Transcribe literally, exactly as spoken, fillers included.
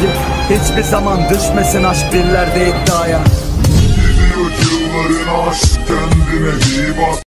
sevgi. Hiçbir zaman düşmesin aşk birlerde iddiaya. Gidiyor yılların, aşk kendine iyi bak.